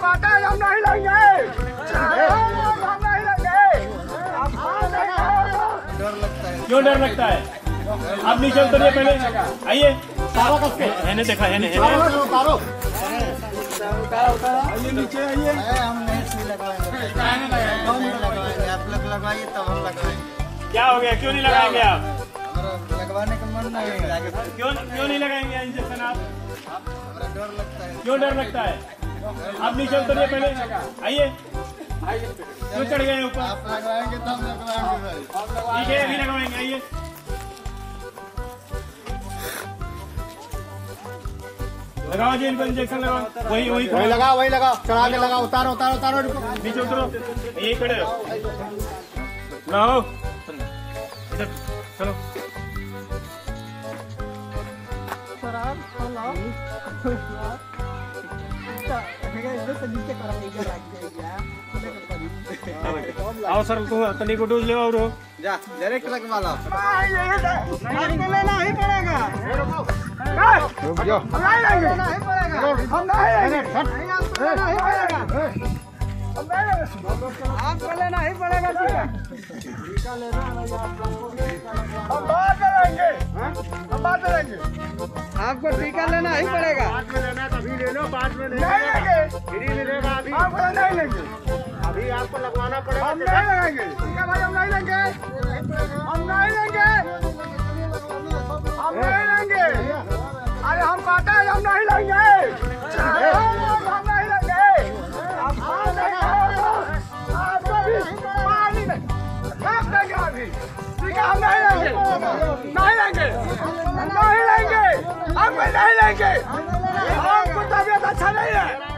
पाते हैं, हम नहीं लेंगे, हम नहीं लेंगे। डर लगता है। क्यों डर लगता है? आप नीचे उतरिए पहले, आइए। मैंने देखा है आइए नीचे आइए। हम नहीं सुई लगवाएंगे, आप लोग लगवाइए तब हम लगवाएंगे। क्या हो गया, क्यों नहीं लगाएंगे आप? हमारा लगवाने का मन नहीं है। क्यों नहीं लगाएंगे इंजेक्शन आप? हमारा डर लगता है। क्यों डर लगता है? आप नीचे उतरिए पहले, आइए। क्यों चढ़ गए ऊपर? आप लगवाएंगे तब लगवाएंगे भाई। ठीक है, अभी लगवाएंगे, आइए। लगाओ जी, इनको इंजेक्शन लगाओ। वही लगाओ, चढ़ा के लगाओ, उतारो। नीचे उतरो, यही खड़े रहो। लाओ इधर, चलो। आओ सर, तनी को डोज ले और जा डायरेक्ट लगवा लो। हमको लेना ही पड़ेगा। रुक जाओ, हम नहीं लेंगे, हम नहीं लेंगे, आपको लेना ही पड़ेगा। हम बाद में लेंगे, आपको टीका लेना ही पड़ेगा। बाद में लेना तभी ले लो, बाद में नहीं लेंगे, फ्री मिलेगा। अभी आपको नहीं लेंगे, अभी आपको लगवाना पड़ेगा। हम नहीं लगाएंगे, ठीक है भाई, हम नहीं लेंगे, अरे हम पाते हैं, हम नहीं लेंगे, आपको भी पानी में फेंक देंगे अभी, ठीक है। हम नहीं लेंगे, हमको नहीं लेंगे, हमको तबीयत अच्छा नहीं है।